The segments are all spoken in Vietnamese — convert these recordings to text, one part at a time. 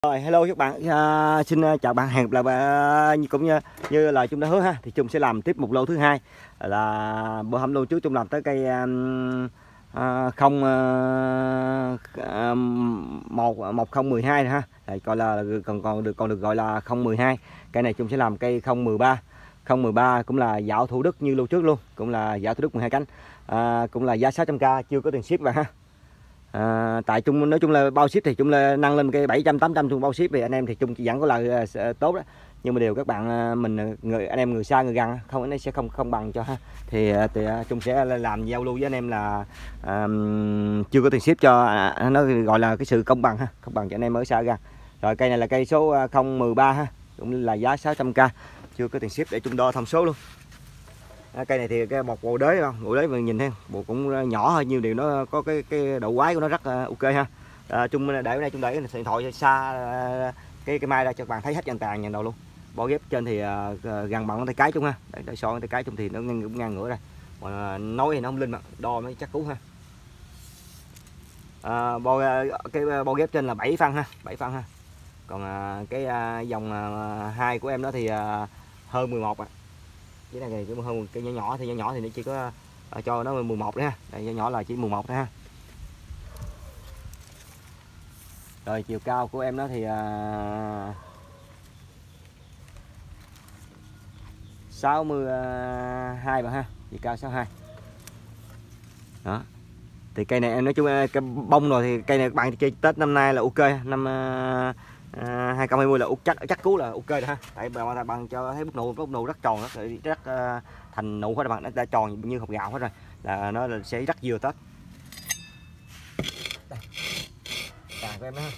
Rồi, hello các bạn, xin chào bạn, hẹn gặp lại bạn cũng như là chúng đã hứa ha, thì chúng sẽ làm tiếp một lô thứ hai là bữa hôm lô trước chúng làm tới cây không một không 12 ha, gọi là còn được gọi là 012. Cây này chúng sẽ làm cây 013. 013 cũng là dạo Thủ Đức như lô trước luôn, cũng là dạo Thủ Đức 12 cánh, cũng là giá 600k, chưa có tiền ship bạn ha. Tại chung nói chung là bao ship thì chung là nâng lên cái 700 800 chung bao ship thì anh em thì chung vẫn có lời tốt đó, nhưng mà điều các bạn mình anh em người xa người gần không nó sẽ không bằng cho ha, thì chung sẽ làm giao lưu với anh em là chưa có tiền ship cho nó gọi là cái sự công bằng ha, công bằng cho anh em ở xa gần. Rồi cây này là cây số 013 ha, cũng là giá 600k, chưa có tiền ship để chung đo thông số luôn. Cây này thì cái một bộ đế không, bộ đế mình nhìn thấy bộ cũng nhỏ hơn, nhiều điều nó có cái độ quái của nó rất ok ha. Chung để đây chung để cái điện thoại xa cái mai ra cho các bạn thấy hết dàn tàn nhàn đầu luôn. Bo ghép trên thì gần bằng tay cái chung ha, để so tay cái chung thì nó cũng ngang ngửa đây, mà nói thì nó không linh mà đo mới chắc cú ha. Cái bo ghép trên là 7 phân ha, 7 phân ha. Còn cái dòng 2 của em đó thì hơn 11 ạ. Cái này cái hơn cái nhỏ thì nó chỉ có cho nó 11 đấy ha. Đây nhỏ là chỉ 11 thôi ha. Rồi chiều cao của em nó thì 62 bạn ha, chiều cao 62. Đó. Thì cây này em nói chung cái bông rồi thì cây này các bạn chơi Tết năm nay là ok, năm 2020 là chắc cú là ok rồi ha. Tại bạn cho thấy bút nụ rất tròn, rất thành nụ hết, bạn nó đã tròn như hột gạo hết rồi, là nó sẽ rất vừa Tết. Đây. Đàn của em đó ha.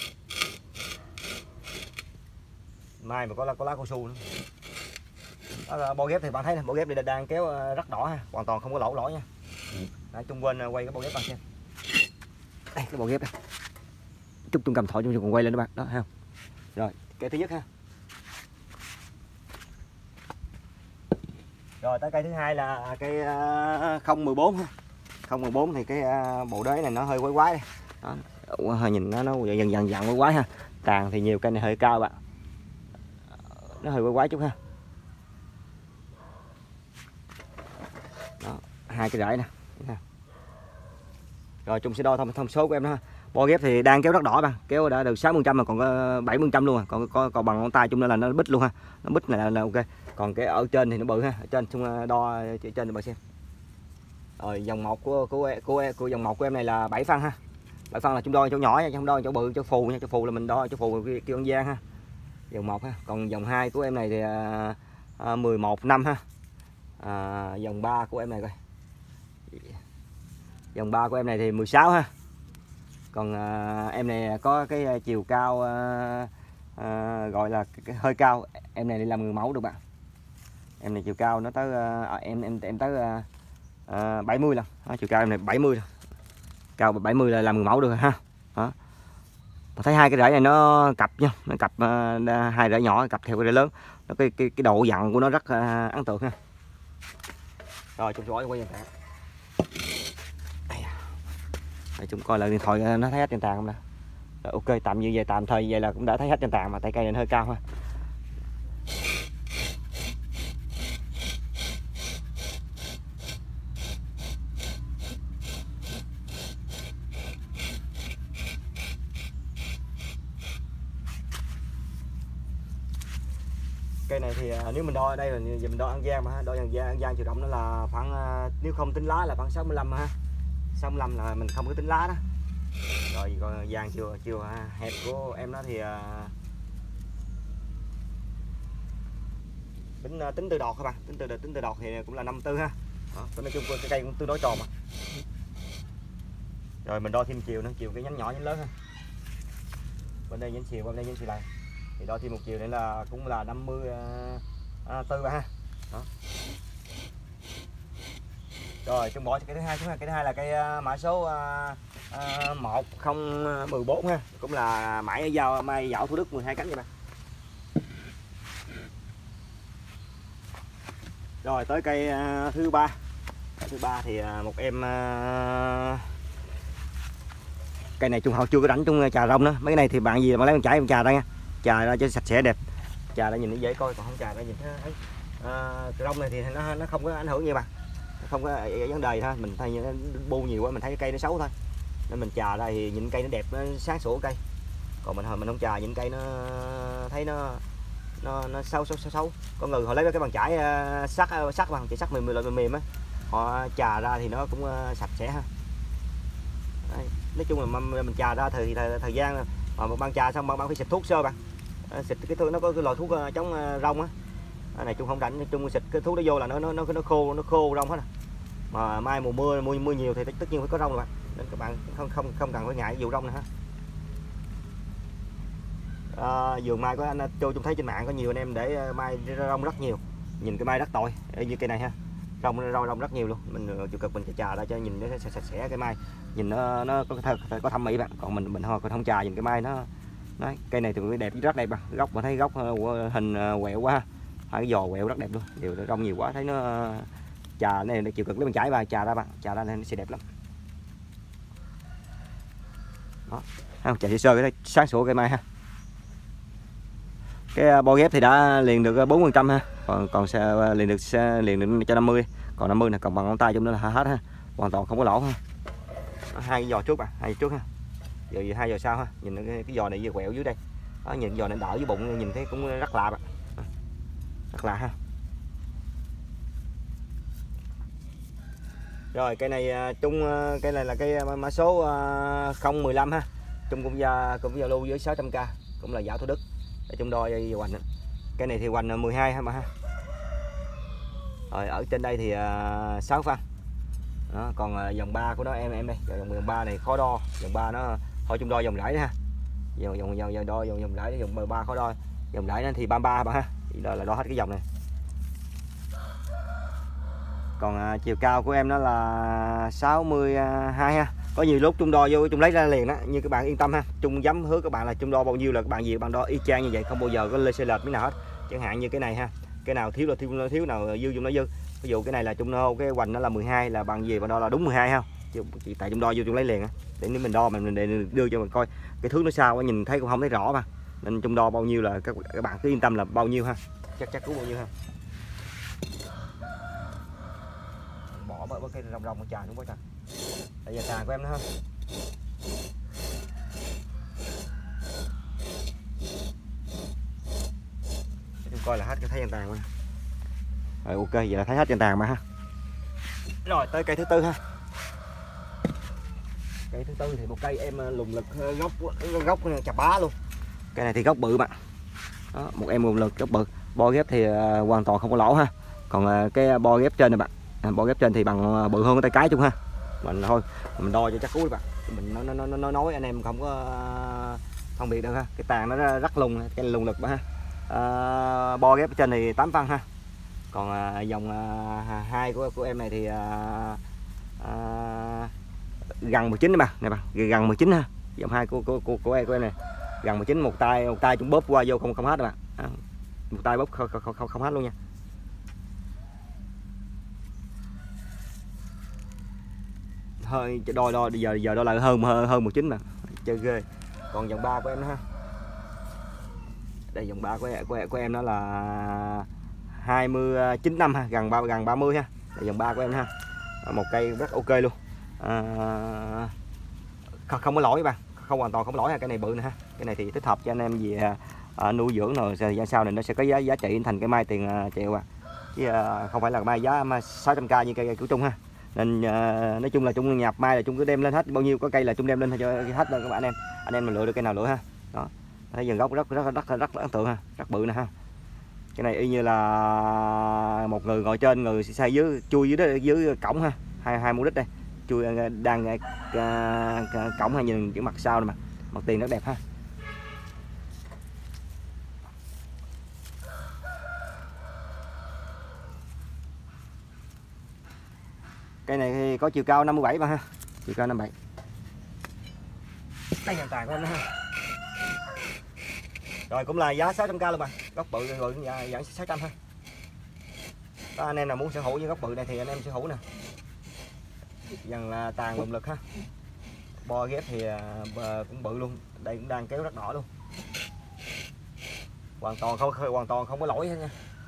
Mai mà có lá cao su nữa. Đó, bo ghép thì bạn thấy bo ghép này đang kéo rất đỏ ha, hoàn toàn không có lỗ nha. Đấy, chung quên quay cái bo ghép bạn xem. Đây cái bo ghép đây. Chút chung cầm thỏi chung còn quay lên đó bạn, đó ha. Rồi, cây thứ nhất ha. Rồi tới cây thứ hai là cây 014 ha. 014 thì cái bộ đế này nó hơi quái quái đây. Đó, hơi nhìn nó dần quái quái ha. Tàn thì nhiều, cây này hơi cao bạn. Nó hơi quái quái chút ha. Đó, hai cái rễ nè. Rồi chung sẽ đo thông số của em đó ha. Bo ghép thì đang kéo rất đỏ bạn, kéo đã được 60% mà còn có 70% luôn, còn bằng ngón tay chung là nó bít luôn ha. Nó bít này là ok. Còn cái ở trên thì nó bự ha, ở trên chung đo trên cho bạn xem. Rồi dòng một của dòng một của em này là 7 phân ha. 7 phân là chung đo chỗ nhỏ nha, không đo chỗ bự, chỗ phù nha, chỗ phù là mình đo chỗ phù kêu An Giang ha. Dòng 1 ha. Còn dòng 2 của em này thì 11 năm ha. Dòng 3 của em này coi. Dòng 3 của em này thì 16 ha. Còn em này có cái chiều cao gọi là hơi cao, em này đi làm người mẫu được bạn. Em này chiều cao nó tới em tới 70 lần. Đó, chiều cao em này 70 lần. Cao 70 là làm người mẫu được ha. Đó. Mà thấy hai cái rễ này nó cặp nha, nó cặp hai rễ nhỏ cặp theo cái rễ lớn. Nó cái độ dặn của nó rất ấn tượng ha. Rồi chúng tôi quay dàn tàn. Để chúng coi lại điện thoại nó thấy hết trên tàn không nè. Rồi, ok tạm như vậy, tạm thời vậy là cũng đã thấy hết trên tàn, mà tay cây này hơi cao ha. Cây này thì nếu mình đo ở đây là mình đo An Giang mà ha, đo An Giang chiều rộng nó là khoảng nếu không tính lá là khoảng 65 ha. 65 là mình không có tính lá đó. Rồi còn vàng chiều hẹp của em nó thì tính từ đọt các bạn, tính từ đọt thì cũng là 54 ha. Đó, nói chung cái cây cũng tương đối tròn mà. Rồi mình đo thêm chiều nữa, chiều cái nhánh nhỏ nhánh lớn ha. Bên đây nhánh chiều, bên đây nhánh chiều này. Thì đo thêm một chiều này là cũng là 54 ha. Đó. Rồi chung bỏ cho cây thứ hai xuống ha. Cây thứ hai là cây mã số 1014 ha, cũng là mai dạo Thủ Đức 12 cánh vậy bạn. Rồi tới cây thứ ba. Thứ ba thì một em cây này Trung Hậu chưa có đánh Trung chà rông nữa. Mấy cái này thì bạn gì mà lấy con chải em chà ra nha, chà ra cho sạch sẽ đẹp, chà ra nhìn nó dễ coi, còn không chà ra nhìn thấy rông này thì nó không có ảnh hưởng gì bạn, không có vấn đề thôi. Mình thấy nó bu nhiều quá mình thấy cây nó xấu thôi, nên mình chà ra thì nhìn cây nó đẹp, nó sáng sủa cây. Còn mình không chà nhìn cây nó thấy nó xấu. Có người họ lấy cái bàn chải sắt bằng chỉ sắt mềm á, họ chà ra thì nó cũng sạch sẽ ha. Đấy. Nói chung là mình chà ra thời gian mà một ban chà xong bạn phải xịt thuốc sơ bạn, xịt cái thuốc, nó có cái loại thuốc chống rong á. Cái này Trung không rảnh, Trung xịt cái thuốc đó vô là nó khô rong hết rồi. Mà mai mùa mưa nhiều thì tất nhiên phải có rong rồi bạn, nên các bạn không cần phải ngại vụ rong nữa ha. Vườn mai của anh Trung thấy trên mạng có nhiều anh em để mai rong rất nhiều, nhìn cái mai rất tội như cây này ha, rong rất nhiều luôn. Mình chịu cực mình chà ra cho nhìn nó sạch sẽ, cái mai nhìn nó có thẩm mỹ bạn. Còn mình không chà nhìn cái mai nó cây này thì đẹp, rất đẹp bạn. Gốc mà thấy gốc hình quẹo quá, hai cái giò quẹo rất đẹp luôn, đều rong nhiều quá thấy nó chà này nó chịu cực lấy mình chải và chà ra bạn, chà ra nên nó sẽ đẹp lắm. Đó, không chà sơ cái sáng sủa cây mai ha. Cái bo ghép thì đã liền được 4% ha, còn liền được cho 50, còn 50 là còn bằng ngón tay trong đó là hết ha, hoàn toàn không có lỗ ha. Hai cái giò trước bạn, hai trước ha, giờ hai giò sau ha. Nhìn cái giò này vừa quẹo dưới đây đó, nhìn giò này đỡ với bụng, nhìn thấy cũng rất lạ bạn, rất lạ ha. Rồi cây này Trung, cây này là cây mã số 015 ha. Trung cũng giao lưu với 600k, cũng là Dạo Thủ Đức để Trung đo hoành. Cái này thì hoành 12 ha mà ha. Rồi ở trên đây thì 6 phân. Đó, còn dòng 3 của nó em đây, dòng 3 này khó đo, dòng 3 nó thôi Trung đo dòng rải ha. Dòng rải dòng 3 khó đo. Dòng rải thì 33 bạn ha. Thì là đo hết cái dòng này. Còn chiều cao của em nó là 62 ha. Có nhiều lúc Trung đo vô Trung lấy ra liền đó, như các bạn yên tâm ha. Trung dám hứa các bạn là Trung đo bao nhiêu là các bạn gì bạn đo y chang như vậy, không bao giờ có lê xe lệch miếng nào hết. Chẳng hạn như cái này ha, cái nào thiếu là thiếu, nào dư Trung nói dư. Ví dụ cái này là Trung đo cái hoành nó là 12 là bạn gì bạn đo là đúng 12 ha. Chỉ tại Trung đo vô Trung lấy liền á. Để nếu mình đo mình đưa cho mình coi cái thước nó sao nhìn thấy cũng không thấy rõ mà. Nên Trung đo bao nhiêu là các bạn cứ yên tâm là bao nhiêu ha. Chắc cũng bao nhiêu ha. Bỏ cái rong trà đúng không? Đây là trà của em nữa ha. Chúng coi là hết cái thấy chân tàn mà. Rồi ok, vậy là thấy hết chân tàn mà ha. Rồi tới cây thứ tư ha. Cây thứ tư thì một cây em lùng lực gốc chà bá luôn. Cây này thì gốc bự bạn. Đó, một em lùng lực gốc bự. Bo ghép thì hoàn toàn không có lỗ ha. Còn cái bo ghép trên này bạn, bo ghép trên thì bằng bự hơn cái tay cái chung ha. Mình thôi mình đo cho chắc cú bạn, mình nó nói anh em không có phân biệt được ha. Cái tàn nó rất lùng, cái lùng lực mà ha. Bo ghép trên thì 8 phân ha. Còn dòng 2 của em này thì gần 19 đấy bạn, này bạn, gần 19 ha. Dòng 2 của em này gần 19, một tay chúng bóp qua vô không hết các bạn. Một tay bóp không hết luôn nha. Hơi đo giờ đo là hơn 19 mà chơi ghê. Còn dòng 3 của em nữa ha. Đây dòng 3 của em nó là 29 năm ha, gần 30 ha. Đây dòng 3 của em ha. Một cây rất ok luôn. Không có lỗi các bạn, không hoàn toàn không có lỗi ha. Cái này bự nè ha. Cái này thì thích hợp cho anh em gì nuôi dưỡng rồi thời gian sau này nó sẽ có giá trị thành cái mai tiền triệu chứ không phải là mai giá 600k như cây của Trung ha. Nên nói chung là Trung nhập mai là Trung cứ đem lên hết, bao nhiêu có cây là Trung đem lên cho hết rồi các bạn anh em mình lựa được cây nào lựa ha. Đó, thấy vườn gốc rất ấn tượng ha, rất bự nè ha. Cái này y như là một người ngồi trên, người xây dưới chui dưới cổng ha, hai mũ đích đây chui đang cổng ha, nhìn cái mặt sau này mà mặt tiền rất đẹp ha. Cây này thì có chiều cao 57 mà ha, chiều cao 57. Đây dàn tàn của em đó ha. Rồi cũng là giá 600k luôn mà, gốc bự rồi dạng 600 ha. Đó, anh em nào muốn sở hữu với gốc bự này thì anh em sở hữu nè. Dàn là tàn lùng lực ha. Bo ghép thì cũng bự luôn, đây cũng đang kéo rất đỏ luôn, hoàn toàn không có lỗi hết nha.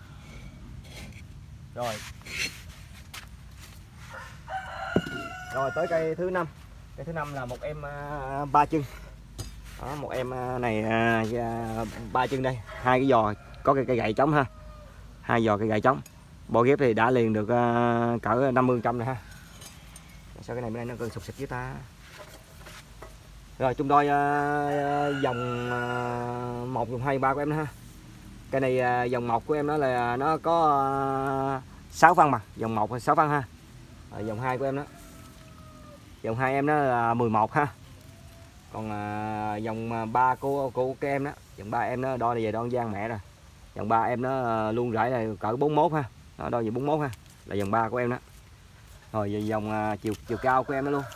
Rồi tới cây thứ 5. Cây thứ 5 là một em 3 chân. Đó, một em này 3 chân đây, 2 cái giò có cây gậy trống ha, 2 giò cây gậy trống. Bo ghép thì đã liền được cỡ 50% rồi ha. Sao cái này bên đây nó cần sụp xịt với ta. Rồi chung đôi dòng 1, dòng 2, 3 của em đó ha. Cái này dòng 1 của em đó là nó có 6 phân mà, dòng 1 là 6 phân ha. Rồi, dòng 2 của em đó, dòng 2 em đó là 11 ha. Còn dòng 3 của cái em đó, dòng 3 em nó đo về đo gian mẹ rồi. Dòng 3 em nó luôn rải là cỡ 41 ha. Nó đo về 41 ha, là dòng 3 của em đó. Rồi về dòng chiều cao của em đó luôn.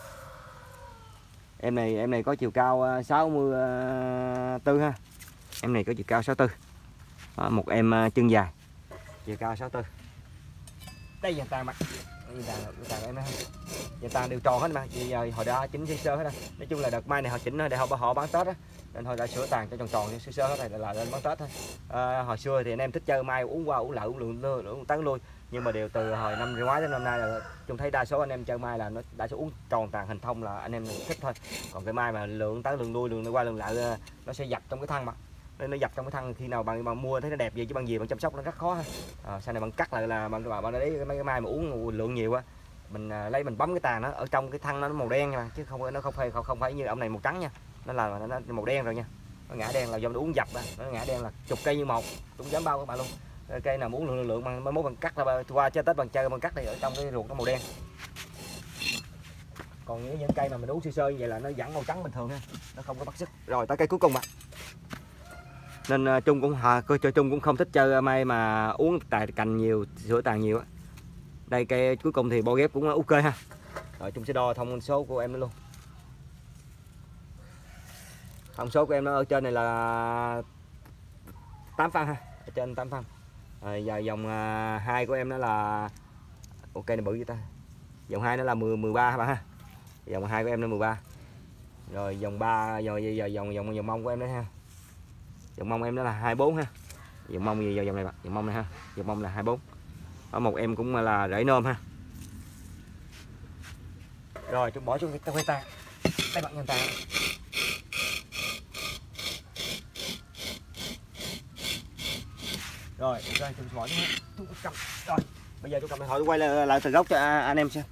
Em này có chiều cao 64 ha. Em này có chiều cao 64. Đó, một em chân dài, chiều cao 64. Đây dàn tàn mặt, dàn em đó. Dàn tàn đều tròn hết mà, chỉ hồi đã chỉnh sơ hết rồi. Nói chung là đợt mai này họ chỉnh để họ bán Tết á, nên họ đã sửa tàn cho tròn sơ hết này là lên bán Tết thôi. Hồi xưa thì anh em thích chơi mai uống qua uống lại uống tán lui, nhưng mà đều từ hồi năm ngoái đến năm nay là chúng thấy đa số anh em chơi mai là nó đa số uống tròn tàn hình thông là anh em thích thôi. Còn cái mai mà lượng tán lượng lui lượng qua lượng lại nó sẽ dập trong cái thân mà, nên nó dập trong cái thân, khi nào bạn mua thấy nó đẹp gì chứ bằng gì bạn chăm sóc nó rất khó ha. Sau này bạn cắt lại là bạn lấy mấy cái mai mà uống lượng nhiều quá, mình lấy mình bấm cái tàn nó ở trong cái thân nó màu đen nha, chứ nó không phải như ông này màu trắng nha, nó là nó màu đen rồi nha. Nó ngã đen là do nó uống dập đó. Nó ngã đen là chục cây như một, cũng dám bao các bạn luôn. Cây nào muốn lượng mai mốt bằng cắt là qua chơi Tết bằng chơi bằng cắt này ở trong cái ruột nó màu đen. Còn những cây mà mình uống sơ như vậy là nó vẫn màu trắng bình thường ha, nó không có bắt sức. Rồi tới cây cuối cùng ạ. Nên Trung cũng không thích chơi mai mà uống tại cành nhiều, sữa tàn nhiều á. Đây cây cuối cùng thì bo ghép cũng ok ha. Rồi Trung sẽ đo thông số của em nó luôn. Thông số của em nó ở trên này là 8 phân ha, ở trên 8 phân. Rồi giờ dòng 2 của em nó là ok, này bự vậy ta. Dòng 2 nó là 13 bạn ha. Dòng 2 của em nó 13. Rồi dòng 3 giờ dòng mông của em đấy ha. Dòng mông em đó là 24 ha. Dòng mông gì dòng này bạn, dòng mông này ha. Dòng mông là 24. Ở một em cũng là rễ nôm ha. Rồi chúng bỏ xuống cái que tàn. Đây bạn nhân tàn. Rồi chúng bỏ xuống. Rồi bây giờ chúng cầm điện thoại quay lại từ gốc cho anh em xem.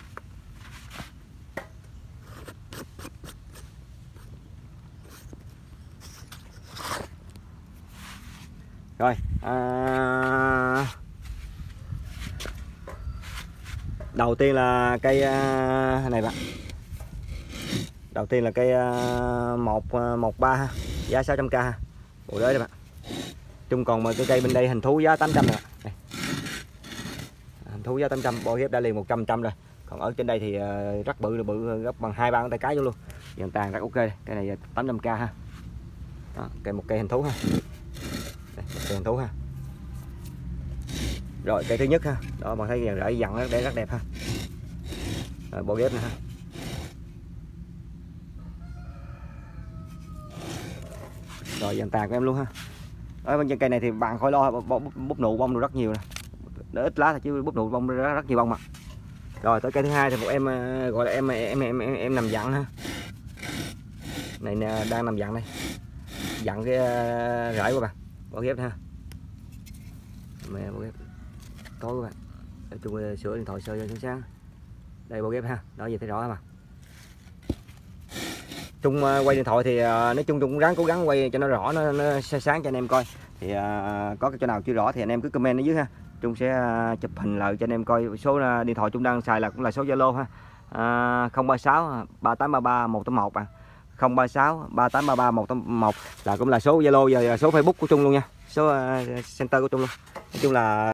Rồi đầu tiên là cây này bạn. Đầu tiên là cây 113 ha, giá 600k ha. Bộ đới đây bạn. Chung còn cái cây bên đây hình thú giá 800 nè. Đây. Hình thú giá 800, bo ghép đã liền 100% rồi. Còn ở trên đây thì rất bự gấp bằng 2-3 ngón tay cái luôn. Dàn tàn rất ok. Cái này 800k ha. Đó, một cây hình thú ha. Đây, một cây hình thú ha. Rồi cây thứ nhất ha. Đó bạn thấy rễ dặn nó rất đẹp ha. Rồi bo ghép nè ha. Rồi dàn tàn của em luôn ha. Ở bên trên cây này thì bạn khỏi lo, búp nụ bông được rất nhiều nè. Nó ít lá thôi chứ búp nụ bông rất nhiều bông mà. Rồi tới cây thứ hai thì một em gọi là em nằm dặn ha. Này nè, đang nằm dặn đây. Dặn cái rễ của bạn. Bo ghép ha. Mẹ bo ghép. Tối các bạn. Để chung sửa điện thoại sơ cho sáng. Đây bo ghép ha. Đó vậy thấy rõ mà. Trung quay điện thoại thì nói chung Trung cũng cố gắng quay cho nó rõ, nó sáng cho anh em coi. Thì có cái chỗ nào chưa rõ thì anh em cứ comment ở dưới ha. Trung sẽ chụp hình lại cho anh em coi. Số điện thoại Trung đang xài là cũng là số Zalo ha. 036 3833 181 à. 036 3833 181 là cũng là số Zalo và số Facebook của Trung luôn nha. Số center của Trung luôn. Nói chung là